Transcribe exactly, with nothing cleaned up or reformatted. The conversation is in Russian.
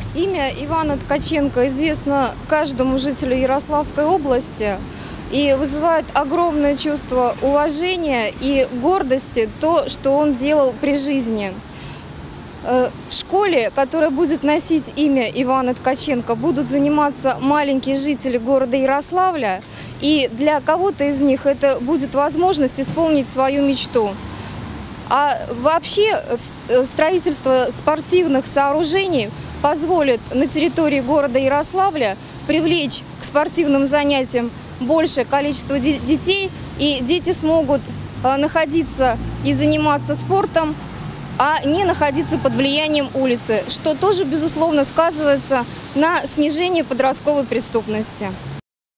Имя Ивана Ткаченко известно каждому жителю Ярославской области и вызывает огромное чувство уважения и гордости то, что он делал при жизни. В школе, которая будет носить имя Ивана Ткаченко, будут заниматься маленькие жители города Ярославля, и для кого-то из них это будет возможность исполнить свою мечту. А вообще строительство спортивных сооружений позволит на территории города Ярославля привлечь к спортивным занятиям большее количество детей, и дети смогут находиться и заниматься спортом, а не находиться под влиянием улицы, что тоже, безусловно, сказывается на снижении подростковой преступности.